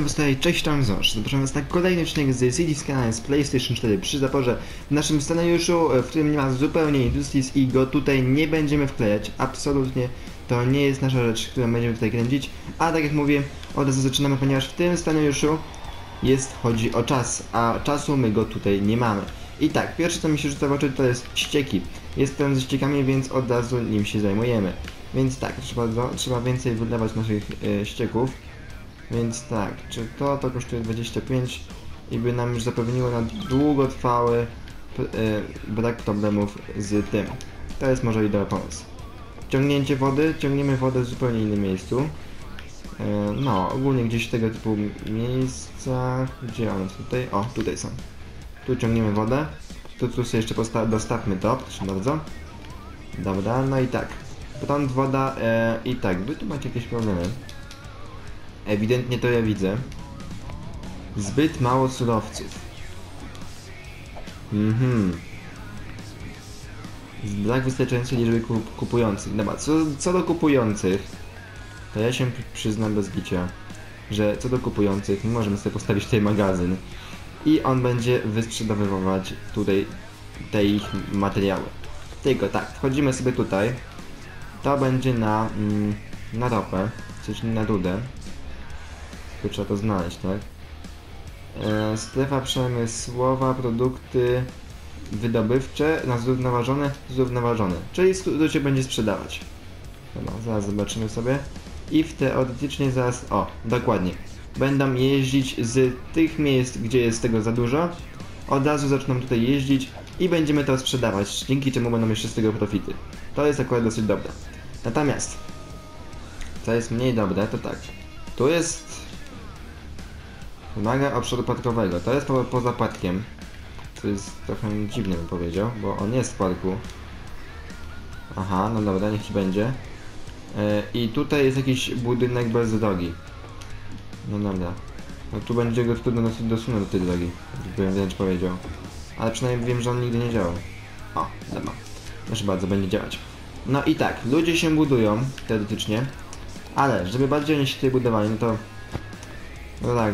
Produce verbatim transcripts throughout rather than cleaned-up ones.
was tutaj, cześć, tam Zosz. Zapraszam was na kolejny odcinek z Cities Skylines z PlayStation cztery przy zaporze. W naszym scenariuszu, w którym nie ma zupełnie Industries i go tutaj nie będziemy wklejać. Absolutnie to nie jest nasza rzecz, którą będziemy tutaj kręcić. A tak jak mówię, od razu zaczynamy, ponieważ w tym scenariuszu jest, chodzi o czas, a czasu my go tutaj nie mamy. I tak, pierwsze co mi się rzuca w oczy to jest ścieki. Jestem ze ściekami, więc od razu nim się zajmujemy. Więc tak, trzeba, trzeba więcej wylewać naszych e, ścieków. Więc tak, czy to to kosztuje dwadzieścia pięć i by nam już zapewniło na długotrwały e, brak problemów z tym. To jest może i dobry pomysł. Ciągnięcie wody, ciągniemy wodę w zupełnie innym miejscu. E, no, ogólnie gdzieś w tego typu miejscach, gdzie one są tutaj? O, tutaj są. Tu ciągniemy wodę, tu, tu sobie jeszcze dostawmy to, proszę bardzo. Dobra, no i tak. Prąd, woda e, i tak, wy tu macie jakieś problemy. Ewidentnie to ja widzę. Zbyt mało surowców. Mhm. Brak wystarczającej liczby kup kupujących. Dobra, co, co do kupujących, to ja się przyznam bez bicia, że co do kupujących, my możemy sobie postawić tutaj magazyn i on będzie wysprzedawywać tutaj te ich materiały. Tylko tak, wchodzimy sobie tutaj. To będzie na, mm, na ropę, coś na rudę. Tu trzeba to znaleźć, tak? E, strefa przemysłowa, produkty wydobywcze na zrównoważone, zrównoważone. Czyli tu się będzie sprzedawać. Dobra, zaraz zobaczymy sobie. I w teoretycznie zaraz, o, dokładnie. Będą jeździć z tych miejsc, gdzie jest tego za dużo. Od razu zaczną tutaj jeździć i będziemy to sprzedawać, dzięki czemu będą jeszcze z tego profity. To jest akurat dosyć dobre. Natomiast, co jest mniej dobre, to tak. Tu jest... Wymaga obszaru parkowego. To jest po, poza parkiem. To jest trochę dziwne, bym powiedział, bo on jest w parku. Aha, no dobra, niech ci będzie. Yy, I tutaj jest jakiś budynek bez drogi. No dobra. No tu będzie go trudno dosyć dosunąć do tej drogi, bym wręcz powiedział. Ale przynajmniej wiem, że on nigdy nie działał. O, dobra. Proszę bardzo, będzie działać. No i tak, ludzie się budują, teoretycznie. Ale, żeby bardziej oni się tutaj budowali, no to... No tak.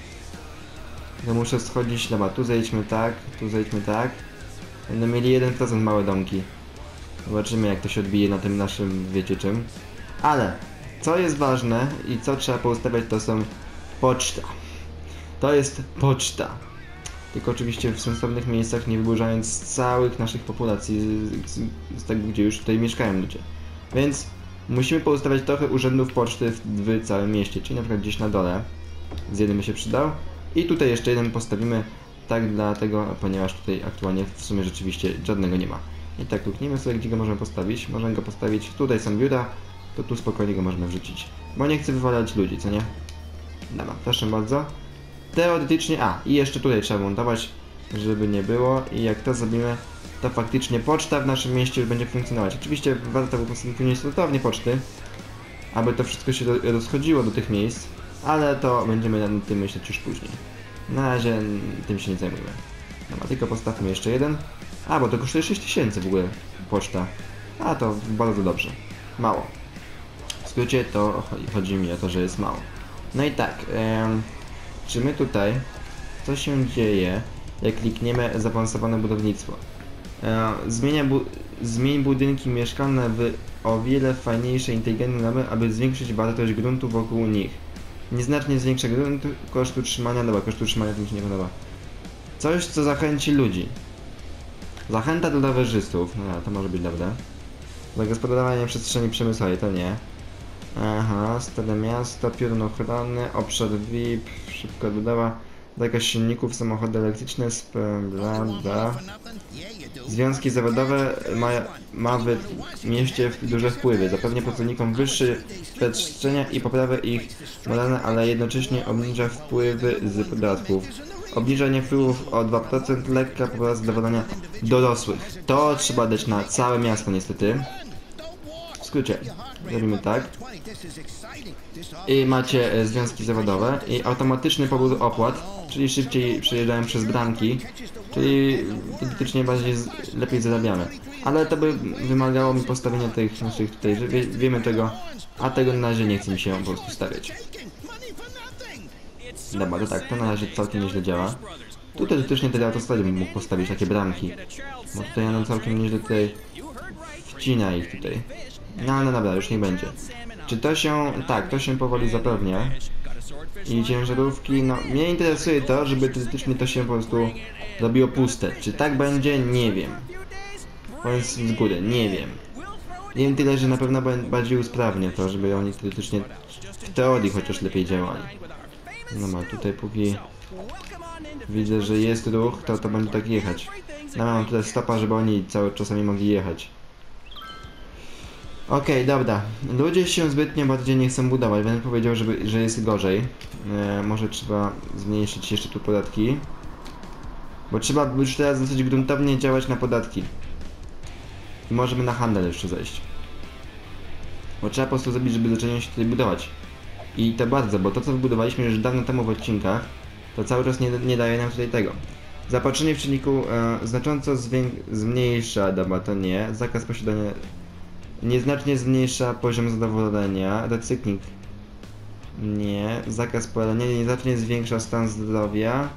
No muszę schodzić, dobra, tu zejdźmy tak, tu zejdźmy tak. Będą mieli jeden procent małe domki. Zobaczymy, jak to się odbije na tym naszym, wiecie czym. Ale, co jest ważne i co trzeba poustawiać, to są poczta. To jest poczta. Tylko oczywiście w sensownych miejscach, nie wyburzając całych naszych populacji z, z, z tego, gdzie już tutaj mieszkają ludzie. Więc musimy poustawiać trochę urzędów poczty w, w całym mieście, czyli na przykład gdzieś na dole. Z jednym by się przydał. I tutaj jeszcze jeden postawimy, tak dlatego, ponieważ tutaj aktualnie w sumie rzeczywiście żadnego nie ma. I tak kliknijmy sobie, gdzie go możemy postawić. Możemy go postawić, tutaj są biura, to tu spokojnie go możemy wrzucić. Bo nie chcę wywalać ludzi, co nie? Dobra, proszę bardzo. Teoretycznie, a i jeszcze tutaj trzeba montować, żeby nie było, i jak to zrobimy, to faktycznie poczta w naszym mieście już będzie funkcjonować. Oczywiście warto by postawić sortownię poczty, aby to wszystko się do, rozchodziło do tych miejsc, ale to będziemy nad tym myśleć już później. Na razie tym się nie zajmujemy. Dobra, tylko postawmy jeszcze jeden. A, bo to kosztuje sześć tysięcy w ogóle poczta. A, to bardzo dobrze. Mało. W skrócie to chodzi mi o to, że jest mało. No i tak, em, czy my tutaj, co się dzieje, jak klikniemy zaawansowane budownictwo? E, zmienia bu zmień budynki mieszkalne w o wiele fajniejsze, inteligentne domy, aby zwiększyć wartość gruntu wokół nich. Nieznacznie zwiększa grunt, koszt utrzymania, dobra, koszt utrzymania to mi się nie podoba. Coś, co zachęci ludzi. Zachęta do rowerzystów, no to może być dobre. Zagospodarowanie przestrzeni przemysłowej, to nie. Aha, stare miasto, piorun ochronny, obszar V I P, szybka budowa, zakaz silników, samochody elektryczne, prawda. Związki zawodowe ma, ma w mieście duże wpływy, zapewnia pracownikom wyższe świadczenia i poprawę ich moralne, ale jednocześnie obniża wpływy z podatków. Obniżanie wpływów o dwa procent, lekka poprawa zadowolenia dorosłych. To trzeba dać na całe miasto niestety. W skrócie, robimy tak. I macie e, związki zawodowe i automatyczny pobór opłat, czyli szybciej przejeżdżają przez bramki, czyli faktycznie bardziej z, lepiej zarabiamy. Ale to by wymagało mi postawienia tych naszych tutaj, że wie, wiemy tego, a tego na razie nie chce mi się po prostu stawiać. Dobra, to tak, to na razie całkiem nieźle działa. Tutaj teoretycznie tyle autostrady bym mógł postawić, takie bramki. Bo tutaj no całkiem nieźle tutaj wcina ich tutaj. No, no dobra, już nie będzie. Czy to się... tak, to się powoli zapewnia. I ciężarówki, no mnie interesuje to, żeby teoretycznie to się po prostu robiło puste. Czy tak będzie? Nie wiem. Mówiąc z góry, nie wiem. Wiem tyle, że na pewno bardziej usprawnia to, żeby oni teoretycznie w teorii chociaż lepiej działali. No ma tutaj póki widzę, że jest ruch, to to będzie tak jechać. No mam tutaj stopa, żeby oni cały czasami mogli jechać. Okej, okay, dobra. Ludzie się zbytnio bardziej nie chcą budować, będę powiedział, żeby, że jest gorzej. E, może trzeba zmniejszyć jeszcze tu podatki. Bo trzeba już teraz dosyć gruntownie działać na podatki. I możemy na handel jeszcze zejść. Bo trzeba po prostu zrobić, żeby zaczęli się tutaj budować. I to bardzo, bo to co wybudowaliśmy już dawno temu w odcinkach, to cały czas nie, nie daje nam tutaj tego. Zaopatrzenie w czynniku e, znacząco zmniejsza, dobra, to nie. Zakaz posiadania nieznacznie zmniejsza poziom zadowolenia. Recykling. Nie. Zakaz palenia nieznacznie zwiększa stan zdrowia.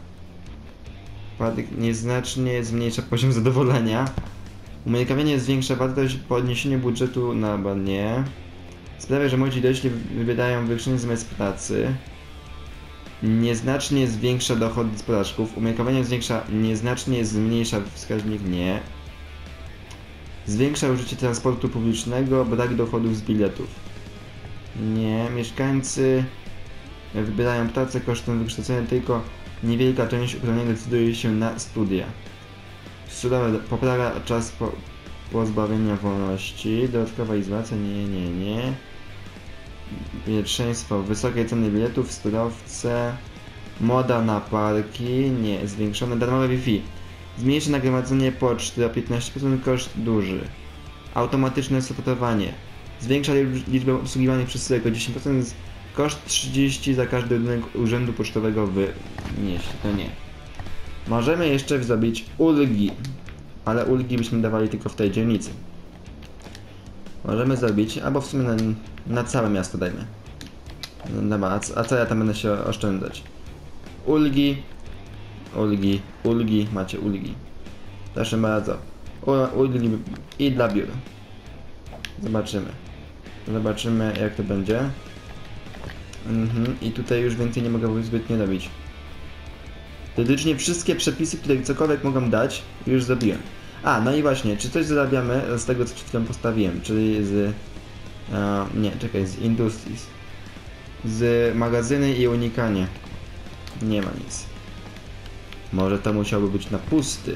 Nieznacznie zmniejsza poziom zadowolenia. Umiejętnienie zwiększa wartość podniesienia budżetu na nie. Sprawia, że młodzi dorośli wydają wykształcenie zamiast pracy. Nieznacznie zwiększa dochody z podatków. Umiejętnienie zwiększa, nieznacznie zmniejsza wskaźnik nie. Zwiększa użycie transportu publicznego, brak dochodów z biletów. Nie. Mieszkańcy wybierają pracę kosztem wykształcenia, tylko niewielka część uprawnień decyduje się na studia. Studia poprawia czas po, pozbawienia wolności. Dodatkowa izolacja, nie, nie, nie. Pierwszeństwo, wysokie ceny biletów, sterowce. Moda na parki, nie. Zwiększone darmowe Wi-Fi. Zmniejszy nagromadzenie poczty o piętnaście procent, koszt duży. Automatyczne sortowanie. Zwiększa liczbę obsługiwanych przesyłek o dziesięć procent, koszt trzydzieści za każdy budynek urzędu pocztowego wynieść. To nie. Możemy jeszcze zrobić ulgi. Ale ulgi byśmy dawali tylko w tej dzielnicy. Możemy zrobić, albo w sumie na, na całe miasto dajmy. Dobra, a, a co ja tam będę się oszczędzać? Ulgi. Ulgi, ulgi, macie ulgi. Proszę bardzo. U, ulgi i dla biur. Zobaczymy. Zobaczymy jak to będzie. Mhm. I tutaj już więcej nie mogę zbytnio robić. Teoretycznie wszystkie przepisy, które cokolwiek mogą dać, już zrobiłem. A, no i właśnie, czy coś zarabiamy z tego, co przed chwilą postawiłem, czyli z... Uh, nie, czekaj, z Industries. Z magazyny i unikanie. Nie ma nic. Może to musiałby być na pusty.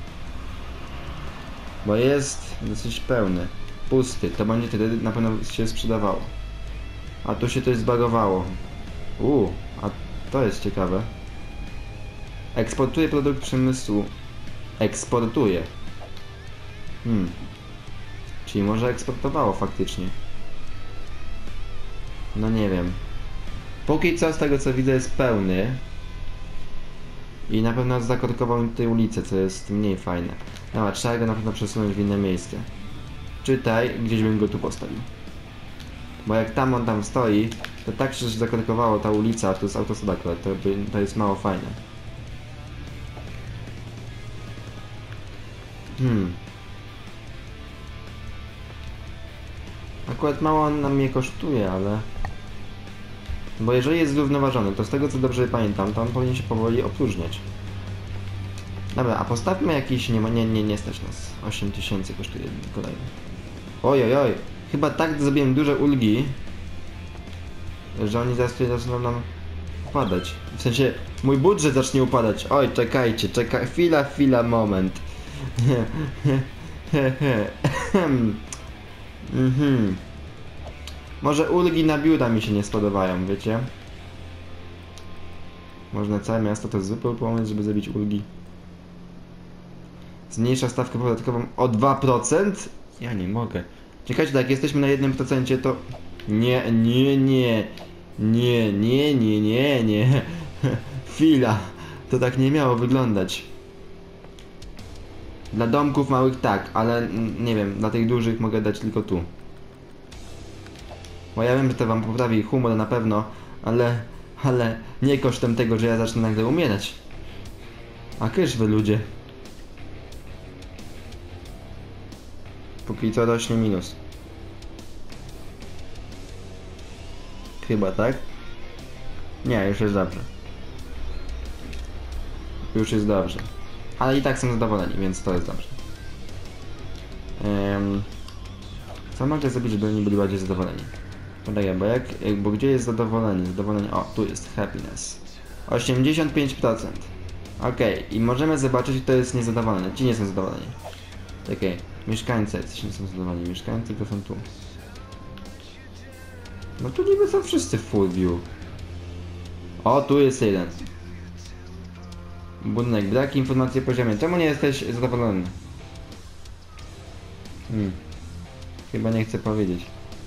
Bo jest dosyć pełny. Pusty, to będzie wtedy na pewno się sprzedawało. A tu się coś zbagowało. Uuu, a to jest ciekawe. Eksportuje produkt przemysłu. Eksportuje. Hmm. Czyli może eksportowało faktycznie. No nie wiem. Póki co z tego co widzę jest pełny. I na pewno zakorkował mi tutaj ulicę, co jest mniej fajne. No, trzeba go na pewno przesunąć w inne miejsce. Czytaj, gdzieś bym go tu postawił. Bo jak tam on tam stoi, to tak się zakorkowało ta ulica, tu jest autostrada, to, by, to jest mało fajne. Hmm. Akurat mało on nam mnie kosztuje, ale... Bo jeżeli jest zrównoważony, to z tego co dobrze pamiętam, to on powinien się powoli opróżniać. Dobra, a postawmy jakiś... Nie, nie, nie, nie stać nas. osiem tysięcy kosztuje kolejny. Oj, oj, oj. Chyba tak zrobiłem duże ulgi, że oni zaraz tutaj zaczną nam upadać. W sensie, mój budżet zacznie upadać. Oj, czekajcie, czekaj. Chwila, chwila, moment. Mhm. Może ulgi na biura mi się nie spodobają, wiecie? Można całe miasto to zwykły pomysł, żeby zrobić ulgi. Zmniejsza stawkę podatkową o dwa procent? Ja nie mogę. Czekajcie, tak, jesteśmy na jednym procencie, to... Nie, nie, nie. Nie, nie, nie, nie, nie. Chwila. To tak nie miało wyglądać. Dla domków małych tak, ale nie wiem, dla tych dużych mogę dać tylko tu. Bo ja wiem, że to wam poprawi humor na pewno, ale... Ale nie kosztem tego, że ja zacznę nagle umierać. A kysz wy ludzie. Póki co rośnie minus. Chyba, tak? Nie, już jest dobrze. Już jest dobrze. Ale i tak są zadowoleni, więc to jest dobrze. Um, co mogę zrobić, żeby oni byli bardziej zadowoleni? Podaję, bo jak, bo gdzie jest zadowolenie? Zadowolenie, o, tu jest happiness. osiemdziesiąt pięć procent. Okej, okay. I możemy zobaczyć, kto jest niezadowolony. Ci nie są zadowoleni. Okej, okay. Mieszkańcy jacyś nie są zadowoleni. Mieszkańcy to są tu. No tu niby są wszyscy w full view. O, tu jest jeden. Budynek, brak informacji o poziomie. Czemu nie jesteś zadowolony? Hmm. Chyba nie chcę powiedzieć.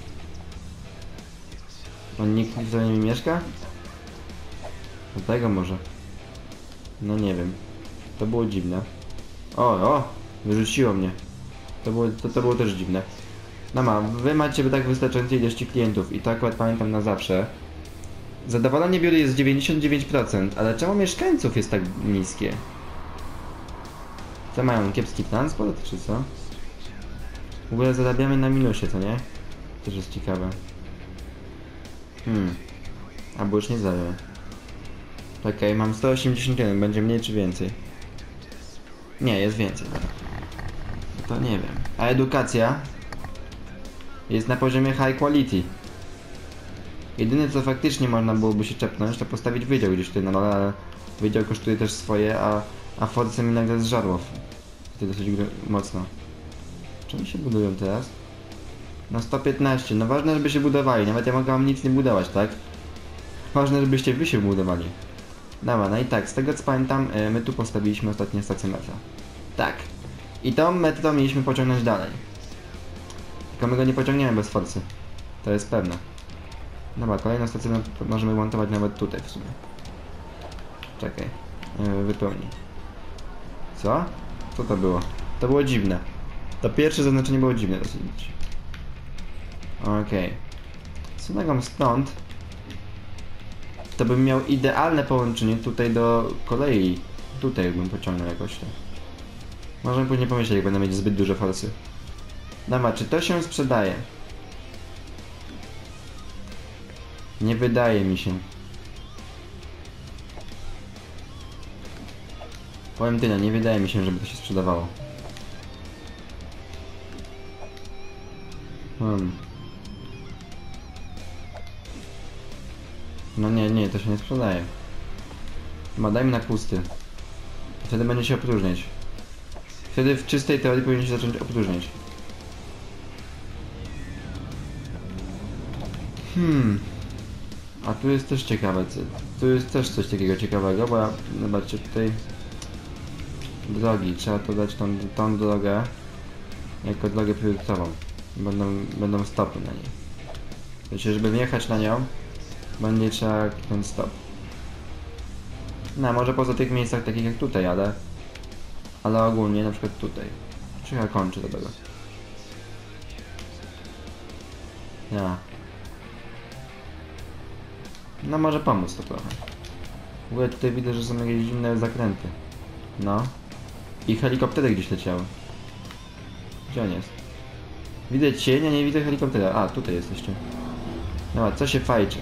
On nikt z nimi mieszka? Do tego może. No nie wiem. To było dziwne. O, o! Wyrzuciło mnie. To było, to, to było też dziwne. No ma, wy macie tak wystarczającej ilości klientów i to akurat pamiętam na zawsze. Zadowolenie biura jest dziewięćdziesiąt dziewięć procent, ale czemu mieszkańców jest tak niskie? Co mają? Kiepski transport, czy co? W ogóle zarabiamy na minusie, co nie? Też jest ciekawe. Hmm. Albo już nie zarabiamy. Okej, okay, mam sto osiemdziesiąt jeden, będzie mniej czy więcej? Nie, jest więcej. To nie wiem. A edukacja? Jest na poziomie high quality. Jedyne co faktycznie można byłoby się czepnąć, to postawić wydział gdzieś tutaj na dole, ale wydział kosztuje też swoje, a, a Force mi nagle zżarło. To dosyć mocno. Czemu się budują teraz? No sto piętnaście, no ważne żeby się budowali, nawet ja mogę wam nic nie budować, tak? Ważne żebyście wy się budowali. Dobra, no i tak, z tego co pamiętam, my tu postawiliśmy ostatnią stację metra. Tak. I tą metro mieliśmy pociągnąć dalej. Tylko my go nie pociągniemy bez Forcy. To jest pewne. Dobra, kolejną stację możemy montować nawet tutaj w sumie. Czekaj. Yy, wypełnij. Co? Co to było? To było dziwne. To pierwsze zaznaczenie było dziwne dosyć. Okej. Okay. Sunęgam stąd. To bym miał idealne połączenie tutaj do kolei. Tutaj bym pociągnął jakoś to. Możemy później pomyśleć, jak będę mieć zbyt dużo forsy. Dobra, czy to się sprzedaje? Nie wydaje mi się. Powiem tyle, nie wydaje mi się, żeby to się sprzedawało. Hmm. No nie, nie, to się nie sprzedaje. Chyba dajmy na pusty. Wtedy będzie się opróżniać. Wtedy w czystej teorii powinien się zacząć opróżniać. Hmm. A tu jest też ciekawe, tu jest też coś takiego ciekawego, bo ja, zobaczcie tutaj drogi, trzeba to dać tą, tą drogę jako drogę priorytetową. Będą, będą stopy na niej. Znaczy, żeby wjechać na nią, będzie trzeba ten stop. No, może poza tych miejscach takich jak tutaj, ale ale ogólnie na przykład tutaj. Czy ja kończę do tego? Ja. No może pomóc to trochę. W ogóle tutaj widzę, że są jakieś inne zakręty. No. I helikoptery gdzieś leciały. Gdzie on jest? Widzę cień, a nie widzę helikoptera. A, tutaj jesteście. Dobra, co się fajczy?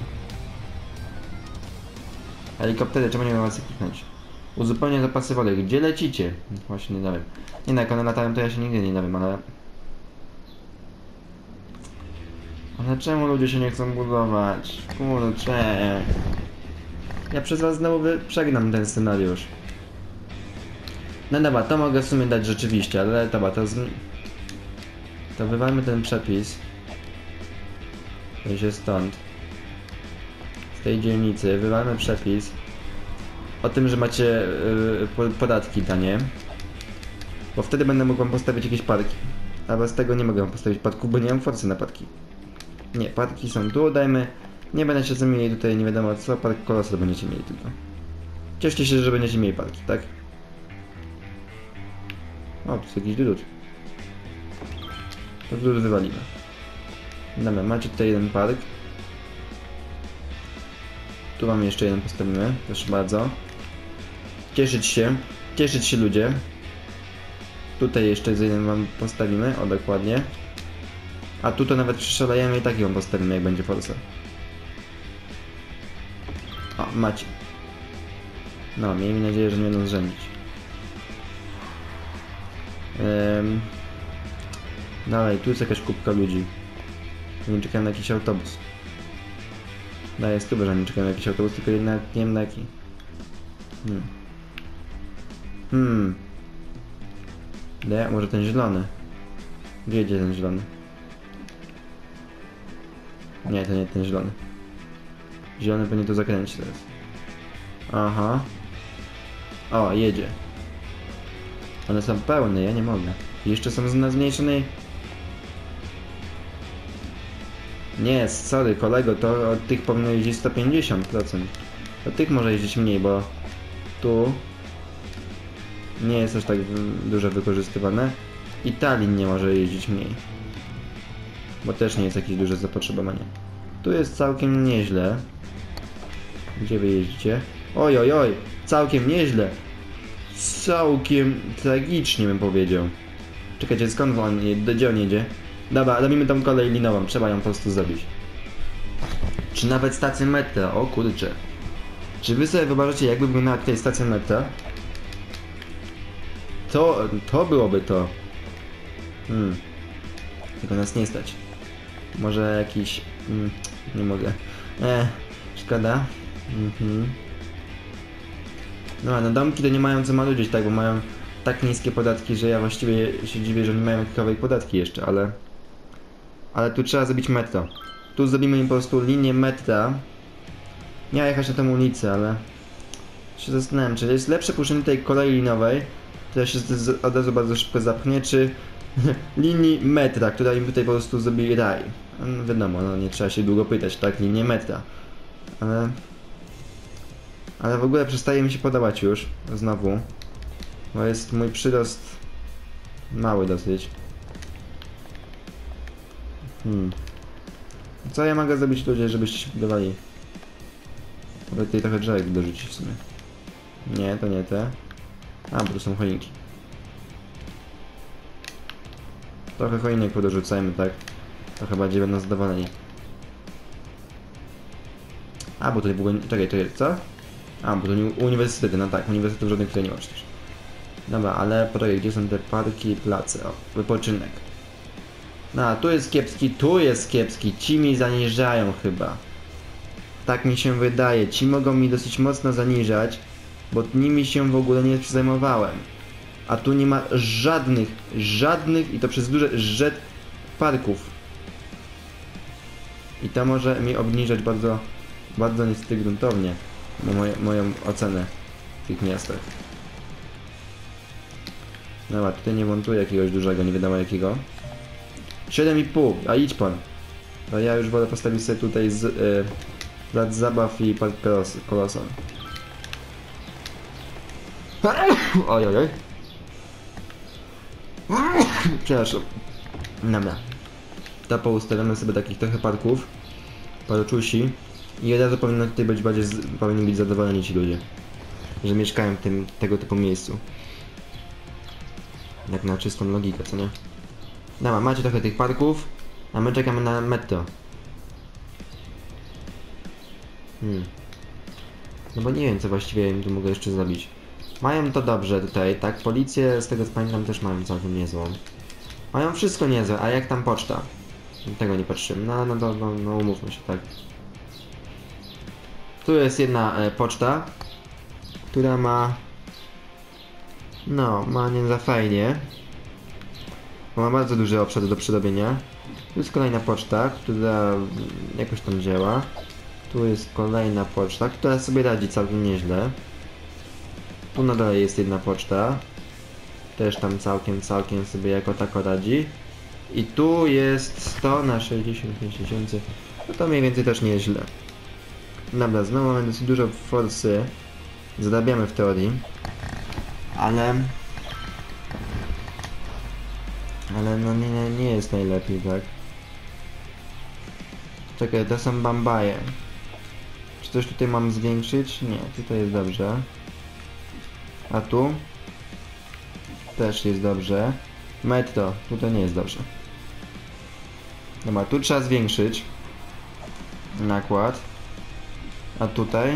Helikoptery, czemu nie mam was kliknąć? Uzupełnię zapasy wody. Gdzie lecicie? Właśnie nie dowiem. Nie no, jak one latają, to ja się nigdy nie dowiem, ale... Ale czemu ludzie się nie chcą budować? Kurczę. Ja przez was znowu przegnam ten scenariusz. No dobra, to mogę w sumie dać rzeczywiście, ale dobra, to z... To wywalmy ten przepis. To się stąd. Z tej dzielnicy wywalmy przepis. O tym, że macie yy, podatki danie. Bo wtedy będę mógł wam postawić jakieś parki. A bez tego nie mogę wam postawić parku, bo nie mam forcy na parki. Nie, parki są tu, dajmy. Nie będę się mieli tutaj nie wiadomo co, park kolosy będziecie mieli tylko. Cieszcie się, że będziecie mieli parki, tak? O, tu jest jakiś drut. To drut wywalimy. Dobra, macie tutaj jeden park. Tu mam jeszcze jeden postawimy, proszę bardzo. Cieszyć się, cieszyć się ludzie. Tutaj jeszcze z jeden wam postawimy, o dokładnie. A tu to nawet przeszalejemy i tak ją postawimy, jak będzie Forza. O, macie. No, miejmy nadzieję, że nie będą zrzędzić. Um, dalej, tu jest jakaś kubka ludzi. Nie czekałem na jakiś autobus. No jest tu, że nie czekałem na jakiś autobus, tylko jednak nie wiem na jaki. Hmm. Hmm. Nie, może ten zielony. Gdzie jedzie ten zielony? Nie, to nie ten zielony. Zielony powinien to zakręcić teraz. Aha. O, jedzie. One są pełne, ja nie mogę. Jeszcze są na zmniejszonej... Nie, sorry kolego, to od tych powinno jeździć sto pięćdziesiąt procent. Od tych może jeździć mniej, bo... Tu... Nie jest aż tak dużo wykorzystywane. I ta linia może jeździć mniej. Bo też nie jest jakieś duże zapotrzebowanie. Tu jest całkiem nieźle. Gdzie wy jeździcie? Oj, oj, oj! Całkiem nieźle! Całkiem tragicznie bym powiedział. Czekajcie, skąd on jedzie? Gdzie on jedzie? Dobra, robimy tą kolej linową, trzeba ją po prostu zrobić. Czy nawet stację metra? O kurczę. Czy wy sobie wyobrażacie, jakby wyglądała tutaj stacja metra? To, to byłoby to. Hmm. Tylko nas nie stać. Może jakiś... Hmm, nie mogę. Eee, szkoda. Mhm. No, no domki to nie mają co maludzić, tak, bo mają tak niskie podatki, że ja właściwie się dziwię, że nie mają jakiekolwiek podatki jeszcze, ale... Ale tu trzeba zrobić metro. Tu zrobimy im po prostu linię metra. Miała jechać na tę ulicę, ale... się zastanawiam, czy jest lepsze puszczenie tej kolei linowej, która się od razu bardzo szybko zapchnie, czy linii metra, która im tutaj po prostu zrobi raj. No wiadomo, no nie trzeba się długo pytać, tak? Linię metra. Ale... Ale w ogóle przestaje mi się podobać już, znowu. Bo jest mój przyrost mały dosyć. Hmm. Co ja mogę zrobić ludzie, żebyście się budowali? Mogę tutaj trochę drzewek dorzucić w sumie. Nie, to nie te. A, bo tu są choinki. Trochę choinek podorzucajmy, tak? Trochę bardziej będą zadowoleni. A, bo tutaj w ogóle... Czekaj, czekaj, co? A, bo to nie uniwersytety, no tak, uniwersytetów żadnych tutaj nie ma przecież. Dobra, ale poczekaj, gdzie są te parki i place? O, wypoczynek. No, a tu jest kiepski, tu jest kiepski, ci mi zaniżają chyba. Tak mi się wydaje, ci mogą mi dosyć mocno zaniżać, bo nimi się w ogóle nie zajmowałem. A tu nie ma żadnych, żadnych, i to przez duże rzet parków. I to może mi obniżać bardzo, bardzo niestety gruntownie moje, moją ocenę w tych miastach. Dobra, tutaj nie montuję jakiegoś dużego, nie wiadomo jakiego. siedem i pół, a idź pan. No ja już wolę postawić sobie tutaj z y, plac zabaw i park Koloson. Oj, oj, oj. Przepraszam. Dobra. To poustawiamy sobie takich trochę parków. Paroczusi. I od razu powinno tutaj być bardziej, z, powinni być zadowoleni ci ludzie, że mieszkają w tym, tego typu miejscu. Jak na czystą logikę, co nie? Dobra, macie trochę tych parków, a my czekamy na metro. Hmm. No bo nie wiem, co właściwie im tu mogę jeszcze zrobić. Mają to dobrze tutaj, tak? Policję, z tego co pamiętam, też mają całkiem niezłą. Mają wszystko niezłe, a jak tam poczta? Tego nie patrzymy. No, no, no, no, no umówmy się, tak. Tu jest jedna e, poczta, która ma... No, ma nie za fajnie. Bo ma bardzo duży obszar do przerobienia. Tu jest kolejna poczta, która jakoś tam działa. Tu jest kolejna poczta, która sobie radzi całkiem nieźle. Tu nadal jest jedna poczta. Też tam całkiem, całkiem sobie jako tako radzi. I tu jest sto na sześćdziesiąt pięć tysięcy. No to mniej więcej też nieźle. Dobra, znowu mamy dosyć dużo forsy. Zarabiamy w teorii. Ale... Ale no nie, nie, nie jest najlepiej, tak? Czekaj, to są Bambaje. Czy coś tutaj mam zwiększyć? Nie, tutaj jest dobrze. A tu? Też jest dobrze. Metro, tutaj nie jest dobrze. Dobra, tu trzeba zwiększyć nakład. A tutaj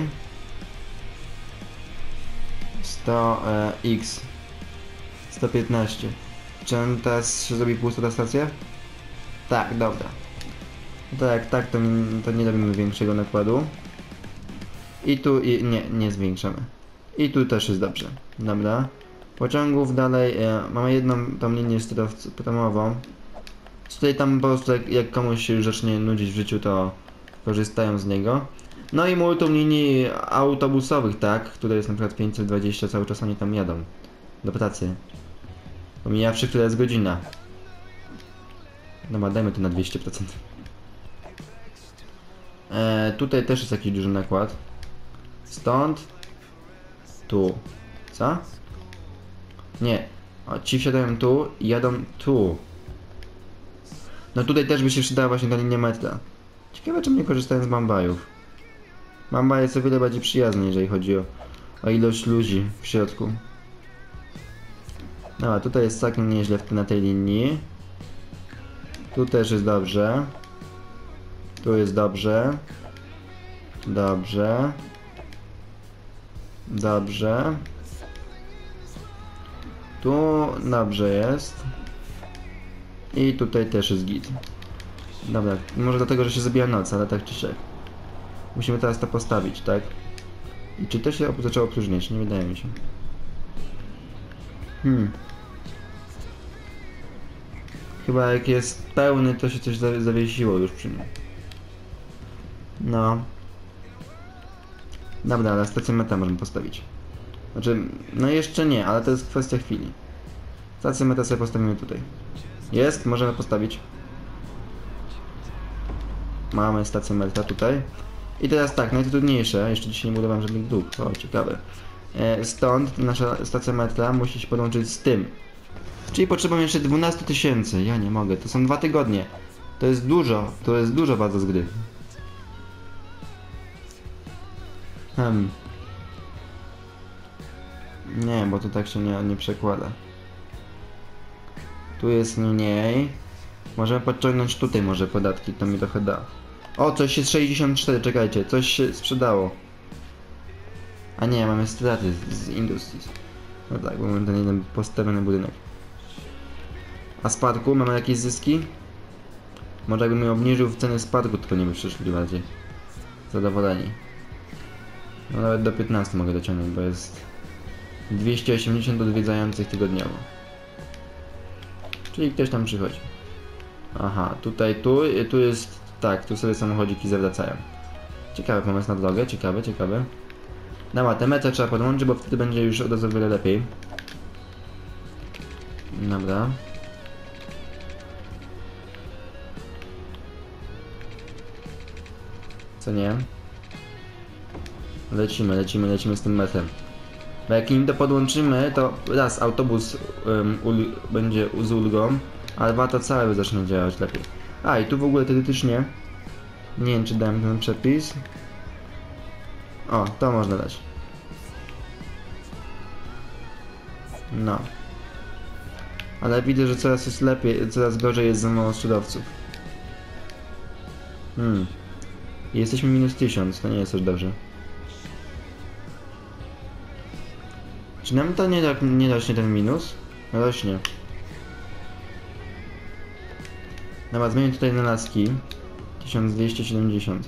sto x sto piętnaście. Czy on teraz się zrobi pusta ta stacja? Tak, dobra. To jak tak, to nie, to nie robimy większego nakładu. I tu i nie, nie zwiększamy. I tu też jest dobrze. Dobra. Pociągów dalej e, mamy jedną tą linię promową. Tutaj tam po prostu jak, jak komuś się już zacznie nudzić w życiu, to korzystają z niego. No i multum linii autobusowych, tak? Które jest na przykład pięćset dwadzieścia, cały czas oni tam jadą do pracy. Pomijawszy, która jest godzina. Dobra, dajmy to na dwieście procent. E, tutaj też jest jakiś duży nakład. Stąd tu. Co? Nie. O, ci wsiadają tu i jadą tu. No tutaj też by się przydała właśnie ta linia metra. Ciekawe, czemu nie korzystają z Bambajów. Bambaj jest o wiele bardziej przyjazny, jeżeli chodzi o, o ilość ludzi w środku. No, a tutaj jest całkiem nieźle w, na tej linii. Tu też jest dobrze. Tu jest dobrze. Dobrze. Dobrze. Tu dobrze jest. I tutaj też jest git. Dobra, może dlatego, że się zabija noc, ale tak czy siak. Musimy teraz to postawić, tak? I czy to się zaczęło opróżniać? Nie wydaje mi się. Hmm. Chyba jak jest pełny, to się coś zawiesiło już przy nim. No. Dobra, ale stację meta możemy postawić. Znaczy, no jeszcze nie, ale to jest kwestia chwili. Stację meta sobie postawimy tutaj. Jest, możemy postawić. Mamy stację meta tutaj. I teraz tak, najtrudniejsze, jeszcze dzisiaj nie budowałem żadnych dróg, o ciekawe. E, stąd nasza stacja metra musi się podłączyć z tym. Czyli potrzebujemy jeszcze dwanaście tysięcy, ja nie mogę, to są dwa tygodnie. To jest dużo, to jest dużo bardzo z gry. Hmm. Nie, bo to tak się nie, nie przekłada. Tu jest mniej. Możemy podciągnąć tutaj może podatki, to mi trochę da. O, coś jest sześćdziesiąt cztery, czekajcie, coś się sprzedało. A nie, mamy straty z, z Industries. No tak, bo mamy ten jeden postawiony budynek. A z parku mamy jakieś zyski? Może jakbym obniżył w ceny z parku, to nie by przyszli bardziej zadowoleni. No nawet do piętnastu mogę dociągnąć, bo jest dwieście osiemdziesiąt odwiedzających tygodniowo. Czyli ktoś tam przychodzi. Aha, tutaj, tu, tu jest, tak, tu sobie samochodziki zawracają. Ciekawy pomysł na drogę, ciekawy, ciekawy. Dobra, te metę trzeba podłączyć, bo wtedy będzie już od razu o wiele lepiej. Dobra. Co nie? Lecimy, lecimy, lecimy z tym metrem. Bo jak nim to podłączymy, to raz autobus um, ul będzie z ulgą, ale dwa to całe zacznie działać lepiej. A i tu w ogóle teoretycznie, nie wiem czy dałem ten przepis. O, to można dać. No. Ale widzę, że coraz jest lepiej, coraz gorzej jest za mało sprzedawców. Hmm. I jesteśmy minus tysiąc, to nie jest też dobrze. Czy nam to nie, nie rośnie ten minus? Rośnie. Dobra, zmienię tutaj na laski. tysiąc dwieście siedemdziesiąt.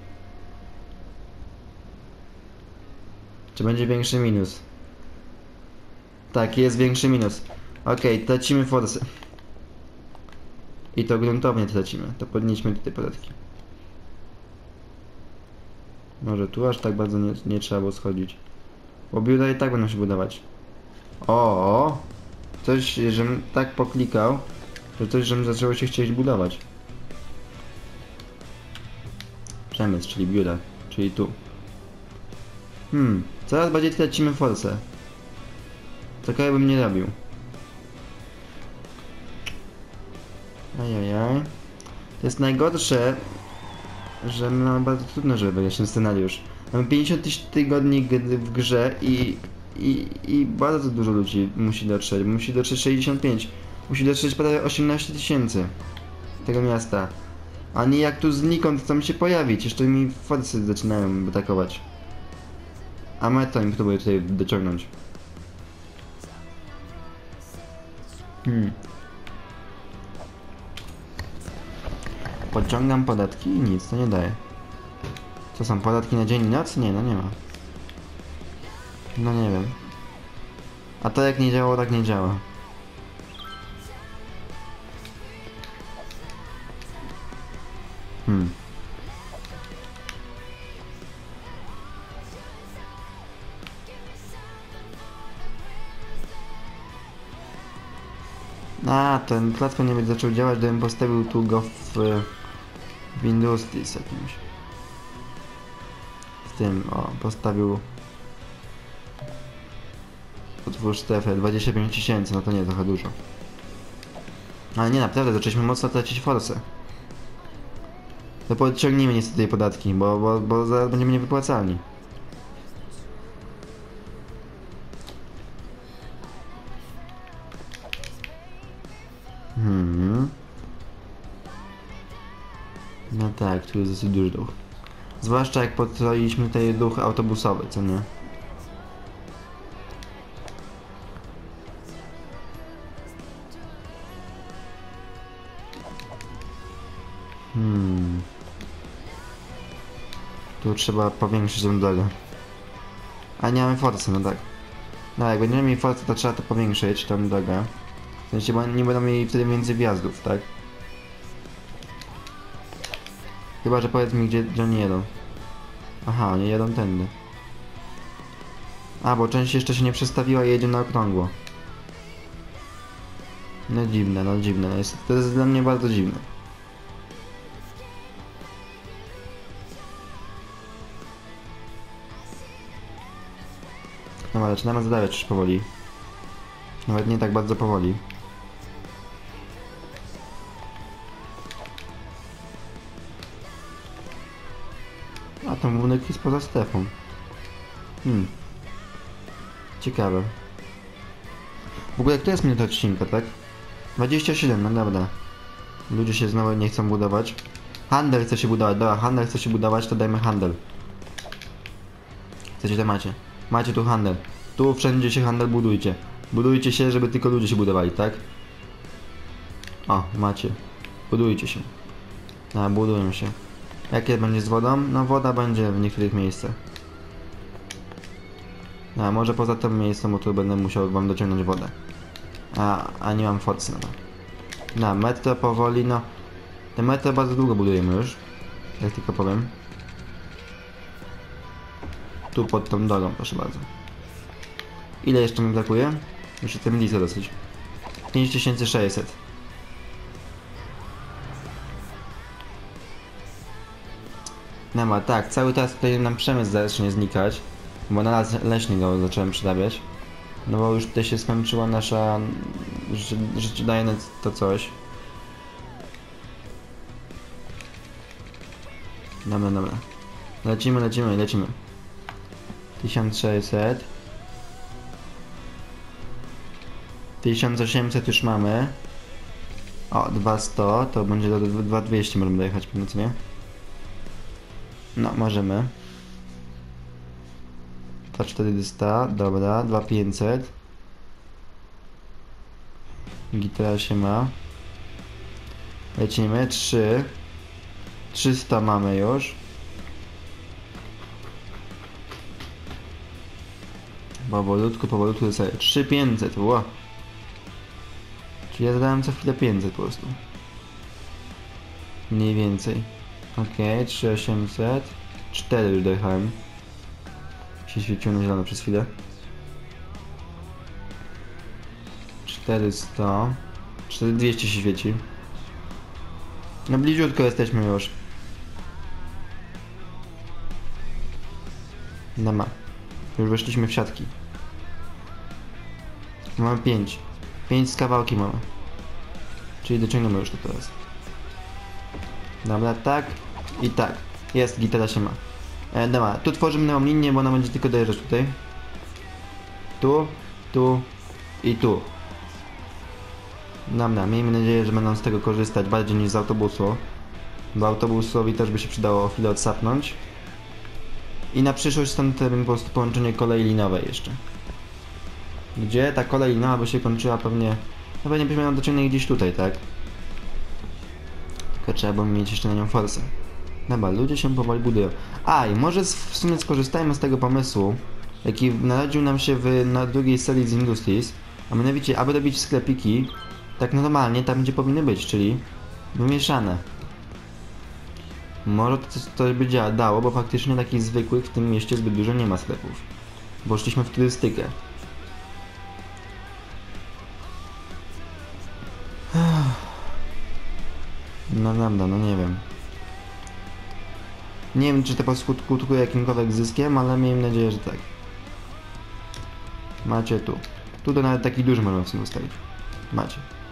Czy będzie większy minus? Tak, jest większy minus. Okej, okay, tracimy forsy. I to gruntownie tracimy. To podnieśmy tutaj podatki. Może tu aż tak bardzo nie, nie trzeba było schodzić. Bo biura i tak będą się budować. O, coś, żebym tak poklikał, że coś, żebym zaczęło się chcieć budować. Przemysł, czyli biura, czyli tu. Hmm, coraz bardziej tracimy forsę. Taka ja bym nie robił. Ajajaj. To jest najgorsze. że my mamy bardzo trudno, żeby wygrać ten scenariusz. Mamy pięćdziesiąt tysięcy tygodni gry w grze i, i, i bardzo dużo ludzi musi dotrzeć. Musi dotrzeć sześćdziesiąt pięć. Musi dotrzeć prawie osiemnaście tysięcy tego miasta. A nie jak tu znikąd chcą się pojawić. Jeszcze mi forsy zaczynają atakować. A metro im próbuje tutaj dociągnąć. Hmm. Podciągam podatki i nic, to nie daje. Co są podatki na dzień i noc? Nie, no nie ma. No nie wiem. A to jak nie działało, tak nie działa. Hmm. A, ten platform nie będzie zaczął działać, gdybym postawił tu go w, w Industries jakimś. W tym, o, postawił... Otwórz strefę, dwadzieścia pięć tysięcy, no to nie, trochę dużo. Ale nie, naprawdę, zaczęliśmy mocno tracić forsę. To podciągnijmy niestety tej podatki, bo, bo, bo zaraz będziemy niewypłacalni. Hmm. No tak, tu jest dosyć duży duch. Zwłaszcza jak potroiliśmy tutaj duch autobusowy, co nie? Hmm. Tu trzeba powiększyć tę drogę. A nie mamy forsy, no tak. No jak będziemy mieli forsy, to trzeba to powiększyć, tę drogę. W sensie, bo nie będą mieli wtedy więcej wjazdów, tak? Chyba, że powiedz mi, gdzie, gdzie oni jedą. Aha, oni jedą tędy. A, bo część jeszcze się nie przestawiła i jedzie na okrągło. No dziwne, no dziwne. Jest, to jest dla mnie bardzo dziwne. No ale zaczynamy zadawać już powoli. Nawet nie tak bardzo powoli. A ten budynek jest poza strefą. Hmm. Ciekawe. W ogóle kto jest minuta odcinka, tak? dwadzieścia siedem, no dobra. Ludzie się znowu nie chcą budować. Handel chce się budować, dobra, handel chce się budować, to dajmy handel. Chcecie, to macie. Macie tu handel. Tu wszędzie się handel budujcie. Budujcie się, żeby tylko ludzie się budowali, tak? O, macie. Budujcie się. A, budują się. Jakie będzie z wodą? No woda będzie w niektórych miejscach. A, może poza tym miejscem, bo tu będę musiał wam dociągnąć wodę. A, a nie mam forcy na to. Na, metro powoli, no. Te metro bardzo długo budujemy już. Jak tylko powiem. Tu pod tą drogą, proszę bardzo. Ile jeszcze mi brakuje? Już jestem blisko dosyć. pięć tysięcy sześćset. No ma, tak, cały czas tutaj nam przemysł zacznie znikać. Bo na raz leśnie go zacząłem przerabiać. No bo już tutaj się skończyła nasza... Życie daje to coś. Dobra, dobra. Lecimy, lecimy, lecimy. tysiąc sześćset. tysiąc osiemset już mamy. O, dwieście, to będzie do dwa tysiące dwieście możemy dojechać, pewnie, co nie? No, możemy. dwa tysiące czterysta, dobra, dwa tysiące pięćset. Gitara się ma. Lecimy, trzy. trzysta mamy już. Powolutku, powolutku sobie. trzy tysiące pięćset, ło. Czyli ja zadałem co chwilę pięćset po prostu. Mniej więcej. Okej, trzy tysiące osiemset. cztery już dojechałem. Się świeciło na zielono przez chwilę. czterysta. cztery tysiące dwieście się świeci. No bliziutko jesteśmy już. No ma. Już weszliśmy w siatki. Mamy pięć. pięć z kawałki mamy. Czyli dociągniemy już to teraz. Dobra, tak i tak. Jest, gitara się ma. E, dobra, tu tworzymy nową linię, bo ona będzie tylko dojeżdżać tutaj. Tu, tu i tu. Dobra, miejmy nadzieję, że będą z tego korzystać bardziej niż z autobusu. Bo autobusowi też by się przydało chwilę odsapnąć. I na przyszłość stąd bym po prostu połączenie kolei linowej jeszcze. Gdzie ta kolej linowa by się kończyła pewnie... No pewnie byśmy ją dociągnęli gdzieś tutaj, tak? Tylko trzeba by mieć jeszcze na nią forsę. Dobra, ludzie się powoli budują. A, i może w sumie skorzystajmy z tego pomysłu, jaki narodził nam się w, na drugiej serii z Industries. A mianowicie, aby robić sklepiki tak normalnie, tam gdzie powinny być, czyli wymieszane. Może to, to by dzia dało, bo faktycznie takich zwykłych w tym mieście zbyt dużo nie ma sklepów. Bo szliśmy w turystykę. No dobra, no nie wiem. Nie wiem, czy to poskutkuje jakimkolwiek zyskiem, ale miejmy nadzieję, że tak. Macie tu. Tu to nawet taki duży możemy w sumie ustawić. Macie.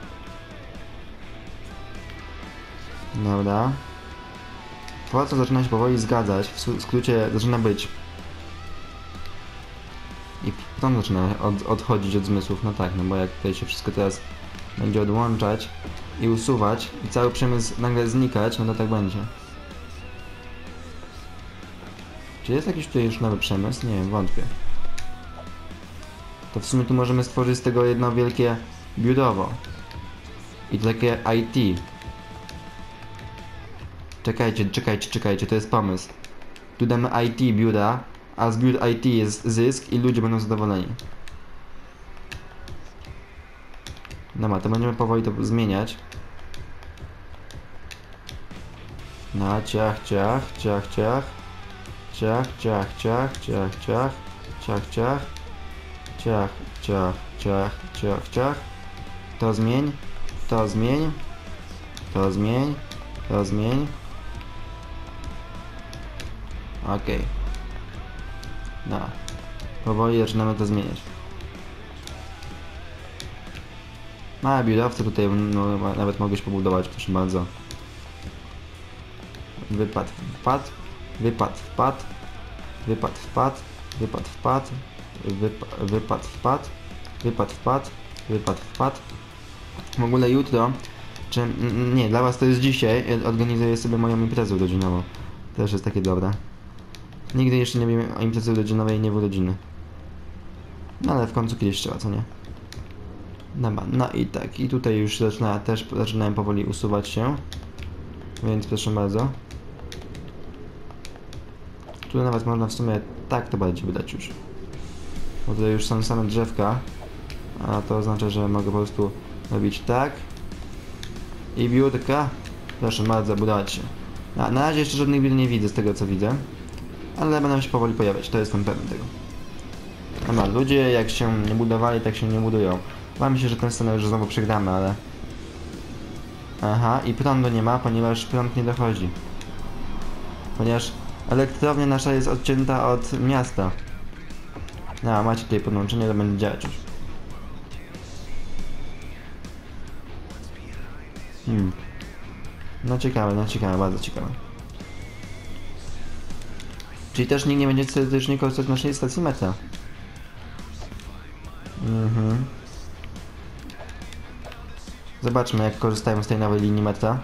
Dobra. Władca zaczyna się powoli zgadzać, w skrócie zaczyna być. I potem zaczyna od, odchodzić od zmysłów, no tak, no bo jak tutaj się wszystko teraz będzie odłączać i usuwać i cały przemysł nagle znikać, no to tak będzie. Czy jest jakiś tutaj już nowy przemysł? Nie wiem, wątpię. To w sumie tu możemy stworzyć z tego jedno wielkie biurowo. I takie I T. Czekajcie, czekajcie, czekajcie, to jest pomysł. Tu damy I T biura, a z biur I T jest zysk i ludzie będą zadowoleni. Dobra, to będziemy powoli to zmieniać. No, ciach, ciach, ciach, ciach. Ciach, ciach, ciach, ciach, ciach. Ciach, ciach. Ciach, ciach, ciach, ciach, ciach. To zmień. To zmień. To zmień. To zmień. Okej. Okay. No. Powoli zaczynamy to zmieniać. Małe biurowce tutaj no, nawet mogłeś pobudować, proszę bardzo. Wypad, wpad. Wypad, wpad. Wypad, wpad. Wypad, wpad. Wypa wypad, wpad. Wypad, wpad. Wypad, wpad. W ogóle jutro, czy nie, dla was to jest dzisiaj, organizuję sobie moją imprezę urodzinową. Też jest takie dobre. Nigdy jeszcze nie wiem o imprezy urodzinowej, nie w urodziny. No ale w końcu kiedyś trzeba, co nie? Dobra, no i tak, i tutaj już zaczyna, też zaczynałem powoli usuwać się. Więc proszę bardzo. Tu nawet można w sumie tak to bardziej wydać już. Bo tutaj już są same drzewka. A to oznacza, że mogę po prostu robić tak. I biurka. Proszę bardzo, budować się. A, na razie jeszcze żadnych biur nie widzę z tego co widzę. Ale będą się powoli pojawiać, to jestem pewny tego. Dobra, ludzie jak się nie budowali, tak się nie budują. Mam się, że ten scenariusz znowu przegramy, ale... Aha, i prądu nie ma, ponieważ prąd nie dochodzi. Ponieważ elektrownia nasza jest odcięta od miasta. No, macie tutaj podłączenie, to będzie działać już. Hmm. No ciekawe, no ciekawe, bardzo ciekawe. Czyli też nikt nie będzie teoretycznie korzystać z naszej stacji metra. Mhm. Zobaczmy, jak korzystają z tej nowej linii metra.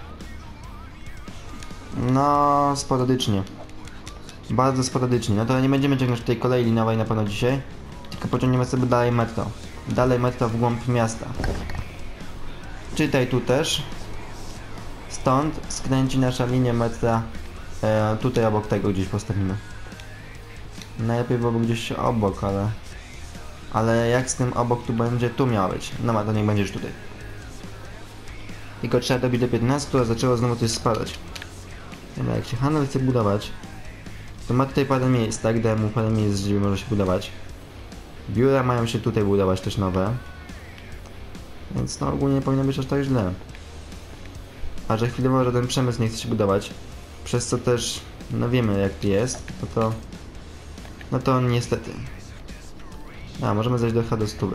No, sporadycznie. Bardzo sporadycznie. No to nie będziemy ciągnąć tej kolei linowej na pewno dzisiaj. Tylko pociągniemy sobie dalej metro. Dalej metro w głąb miasta. Czytaj tu też. Stąd skręci nasza linia metra. E, tutaj obok tego gdzieś postawimy. Najlepiej byłoby gdzieś obok, ale... Ale jak z tym obok tu będzie? Tu miała być. No ma, to niech będziesz tutaj. Tylko trzeba dobić do piętnastu, a zaczęło znowu coś spadać. Dobra, jak się handel chce budować, to ma tutaj parę miejsc, tak? Dałem mu parę miejsc, gdzie może się budować. Biura mają się tutaj budować też nowe. Więc no ogólnie nie powinno być aż tak źle. A że chwilowo żaden przemysł nie chce się budować, przez co też, no wiemy jak to jest, no to... No to niestety. A, możemy zejść do do stówy.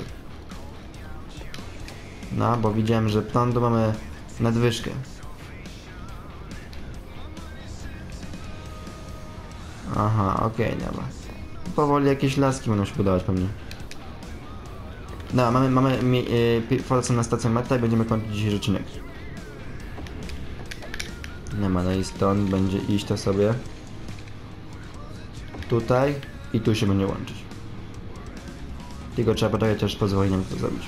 No, bo widziałem, że prądu mamy nadwyżkę. Aha, okej, okay, dobra. Powoli jakieś laski będą się budować pewnie. No, mamy, mamy yy, forcę na stację meta i będziemy kończyć dzisiejszy odcinek. Nie ma, no i stąd będzie iść to sobie. Tutaj i tu się będzie łączyć. Tylko trzeba poczekać, aż pozwoli nam to zrobić.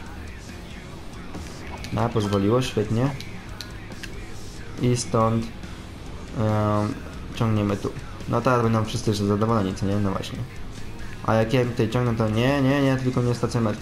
No, pozwoliło, świetnie. I stąd um, ciągniemy tu. No teraz będą wszyscy jeszcze zadowoleni, co nie? No właśnie. A jak ja tutaj ciągnę, to nie, nie, nie, tylko nie stacja meta.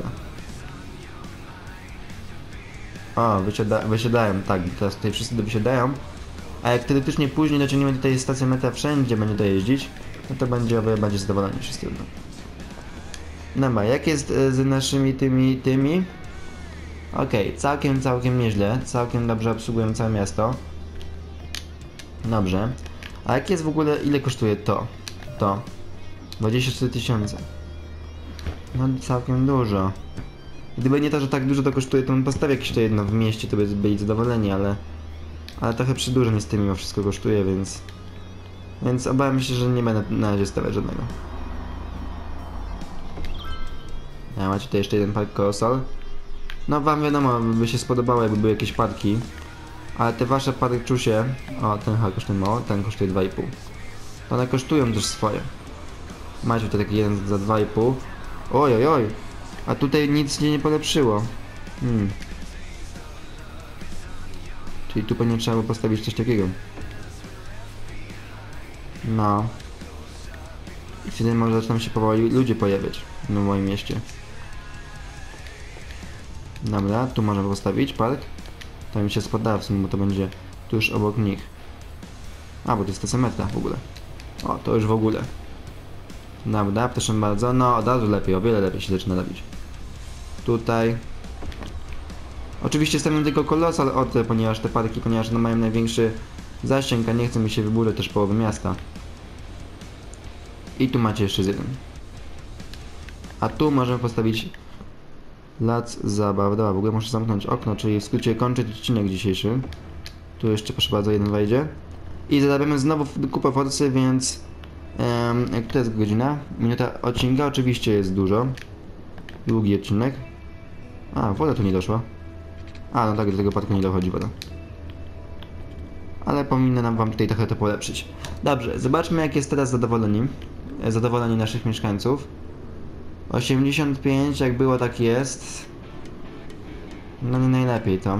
O, wysiada wysiadają, tak, teraz tutaj wszyscy wysiadają. A jak teoretycznie później dociągniemy tutaj stację meta, wszędzie będzie dojeździć, no to będzie o wiele bardziej zadowoleni wszyscy. Dobra, jak jest z naszymi tymi, tymi? Okej, okay, całkiem, całkiem nieźle, całkiem dobrze obsługują całe miasto. Dobrze. A jak jest w ogóle, ile kosztuje to? To. dwadzieścia cztery tysiące. No całkiem dużo. Gdyby nie to, że tak dużo to kosztuje, to bym postawił jakieś to jedno w mieście, to by byli zadowoleni, ale... Ale trochę przydłużo mi z tym mimo wszystko kosztuje, więc... Więc obawiam się, że nie będę na razie stawiać żadnego. Ja macie tutaj jeszcze jeden park Kolosal. No wam wiadomo, by się spodobało, jakby były jakieś parki. Ale te wasze parczusie... O, ten chyba kosztuje mało, ten kosztuje dwa i pół. To one kosztują też swoje. Macie tutaj taki jeden za dwa i pół. Oj, oj, oj. A tutaj nic się nie polepszyło. Hmm. Czyli tu pewnie trzeba było postawić coś takiego. No. I wtedy może zaczną się powoli ludzie pojawiać w moim mieście. Dobra, tu można postawić park. To mi się spodoba w sumie, bo to będzie tuż obok nich. A, bo to jest stacja meta w ogóle. O, to już w ogóle. Dobra, proszę bardzo. No, od razu lepiej, o wiele lepiej się zaczyna robić. Tutaj. Oczywiście stawiam tylko kolosal od, ponieważ te parki, ponieważ no, mają największy zasięg, a nie chce mi się wyburzyć też połowy miasta. I tu macie jeszcze jeden. A tu możemy postawić plac zabaw. Dobra, w ogóle muszę zamknąć okno, czyli w skrócie kończyć odcinek dzisiejszy. Tu jeszcze proszę bardzo jeden wejdzie. I zarabiamy znowu kupę forcy, więc... Um, jak to jest godzina? Minuta odcinka oczywiście jest dużo. Długi odcinek. A, woda tu nie doszła. A, no tak, do tego parku nie dochodzi woda. Ale powinno nam wam tutaj trochę to polepszyć. Dobrze, zobaczmy jak jest teraz zadowoleni. Zadowoleni naszych mieszkańców. osiemdziesiąt pięć, jak było tak jest. No nie najlepiej to.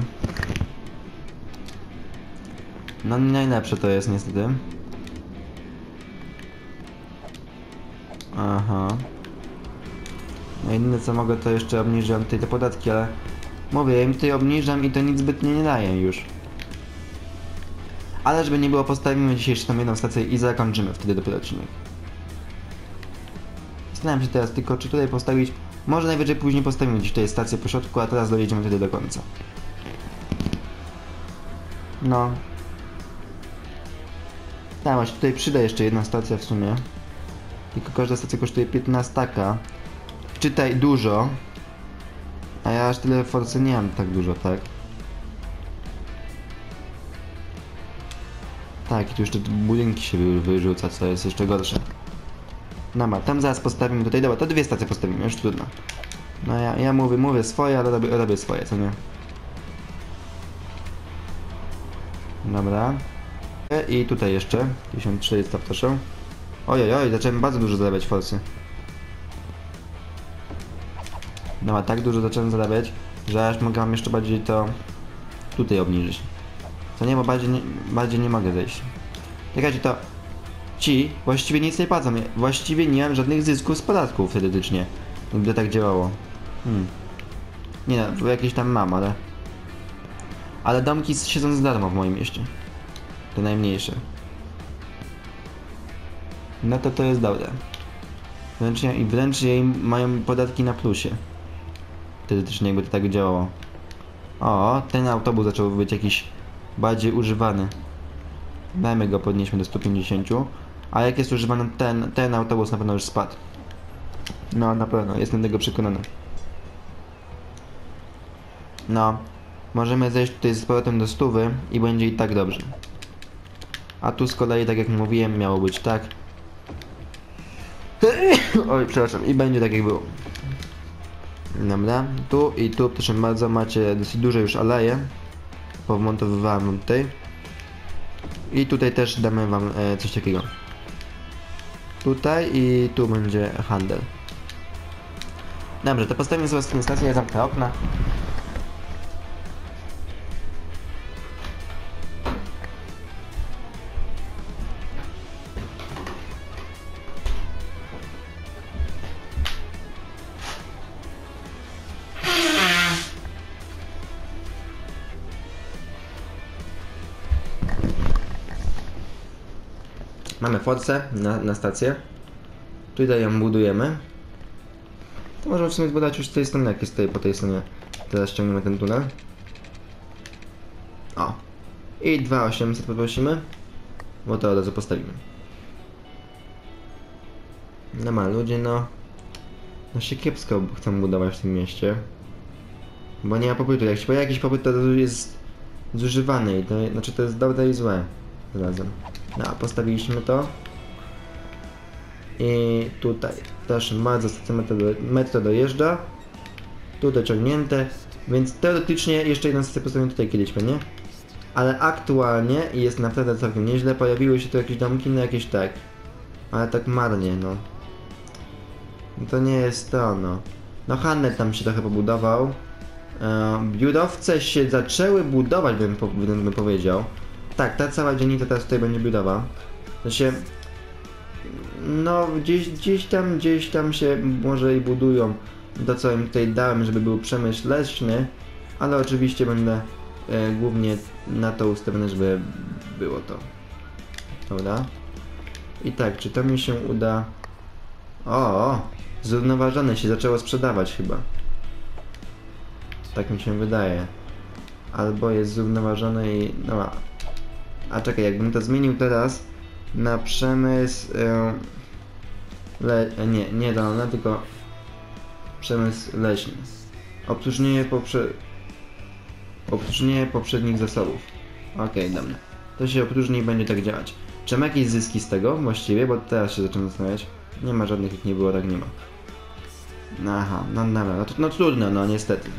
No nie najlepsze to jest niestety. Aha. No jedyne co mogę to jeszcze obniżyć tutaj te podatki, ale... Mówię, ja im tutaj obniżam i to nic zbytnio nie daje już. Ale żeby nie było, postawimy dzisiejszą tam jedną stację i zakończymy wtedy dopiero odcinek. Zastanawiam się teraz tylko, czy tutaj postawić... Może najwyżej później postawimy gdzieś tutaj stację po środku, a teraz dojedziemy wtedy do końca. No. Tak, właśnie tutaj przyda jeszcze jedna stacja w sumie. Tylko każda stacja kosztuje piętnaście taka. Czytaj dużo. A ja aż tyle forcy nie mam tak dużo, tak? Tak, i tu jeszcze budynki się wyrzuca, co jest jeszcze gorsze. Dobra, tam zaraz postawimy tutaj, dobra, to dwie stacje postawimy, już trudno. No ja, ja mówię, mówię swoje, ale robię, robię swoje, co nie? Dobra. I tutaj jeszcze, tysiąc czterysta proszę. Ojej, oj, zacząłem bardzo dużo zarabiać forsy. No a tak dużo zacząłem zarabiać, że aż mogę jeszcze bardziej to tutaj obniżyć. Co nie, bo bardziej nie, bardziej nie mogę zejść. Czekajcie, to ci właściwie nic nie płacą. Właściwie nie mam żadnych zysków z podatków teoretycznie. Gdyby tak działało. Hmm. Nie no, jakieś tam mam, ale... Ale domki siedzą za darmo w moim mieście. Te najmniejsze. No to to jest dobre. Wręcz, i wręcz jej mają podatki na plusie. Teoretycznie jakby to tak działało. O, ten autobus zaczął być jakiś bardziej używany. Dajmy go, podnieśmy do stu pięćdziesięciu. A jak jest używany ten, ten autobus, na pewno już spadł. No, na pewno, jestem tego przekonany. No, możemy zejść tutaj z powrotem do stówy i będzie i tak dobrze. A tu z kolei, tak jak mówiłem, miało być tak. Oj, przepraszam, i będzie tak jak było. Dobra, tu i tu proszę bardzo macie dosyć duże już aleje. Powmontowywałem wam tutaj. I tutaj też damy wam e, coś takiego. Tutaj i tu będzie handel. Dobrze, to postawimy sobie z stację, ja zamknę okna. Mamy forcę na, na stację. Tutaj ją budujemy. To możemy w sumie zbudować już z tej strony, jak jest tutaj po tej stronie. Teraz ściągniemy ten tunel. O. I dwa tysiące osiemset poprosimy. Bo to od razu postawimy. No ma ludzie, no... No się kiepsko chcą budować w tym mieście. Bo nie ma popytu. Jak się pojawi jakiś popyt, to jest zużywany. I to, znaczy to jest dobre i złe. Razem. No, postawiliśmy to. I tutaj też bardzo metro dojeżdża. Tu dociągnięte. Więc teoretycznie jeszcze jedną stację postawimy tutaj kiedyś, nie? Ale aktualnie jest naprawdę całkiem nieźle. Pojawiły się tu jakieś domki, no jakieś tak. Ale tak marnie, no. To nie jest to, no. No handel tam się trochę pobudował. E, biurowce się zaczęły budować, bym, po, bym powiedział. Tak, ta cała dzielnica teraz tutaj będzie budowa. To się... No, gdzieś, gdzieś tam, gdzieś tam się może i budują. To co im tutaj dałem, żeby był przemysł leśny. Ale oczywiście będę e, głównie na to ustawiony, żeby było to. Dobra. I tak, czy to mi się uda... O, zrównoważone się zaczęło sprzedawać chyba. Tak mi się wydaje. Albo jest zrównoważone i... No, a czekaj, jakbym to zmienił teraz na przemysł... Yy, le... Nie, nie dolny, tylko przemysł leśny. Opróżnienie poprze... Opróżnienie poprzednich zasobów. Okej, okay, dobra. To się opróżni i będzie tak działać. Czy mam jakieś zyski z tego właściwie? Bo teraz się zaczynam zastanawiać. Nie ma żadnych, jak nie było, tak nie ma. Aha, no dobra, no, no trudno, no niestety.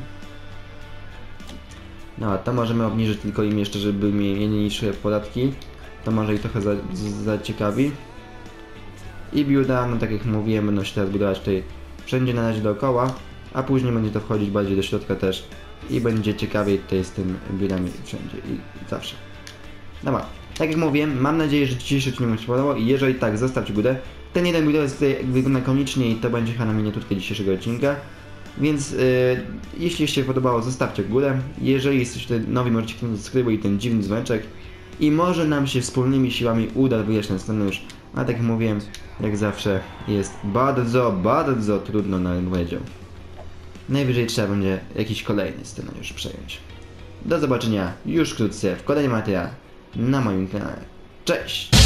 No, to możemy obniżyć tylko im jeszcze, żeby mieli niższe podatki. To może ich trochę za, zaciekawi. I biura, no tak jak mówiłem, będą się teraz budować tutaj wszędzie na razie dookoła, a później będzie to wchodzić bardziej do środka też i będzie ciekawiej tutaj z tym biurami wszędzie i zawsze. Dobra, tak jak mówiłem, mam nadzieję, że dzisiejszy odcinek Wam się podobał i jeżeli tak, zostawcie górę. Ten jeden biuro jest tutaj wygląda konicznie i to będzie chyba na miniaturkę dzisiejszego odcinka. Więc yy, jeśli się podobało, zostawcie górę. Jeżeli jesteście nowi, możecie kliknąć subskrybuj i ten dziwny dzwoneczek. I może nam się wspólnymi siłami uda wyjść ten scenariusz. A tak jak mówiłem, jak zawsze jest bardzo, bardzo trudno, nawet bym powiedział. Najwyżej trzeba będzie jakiś kolejny scenariusz przejąć. Do zobaczenia już wkrótce w kolejnym materiale na moim kanale. Cześć!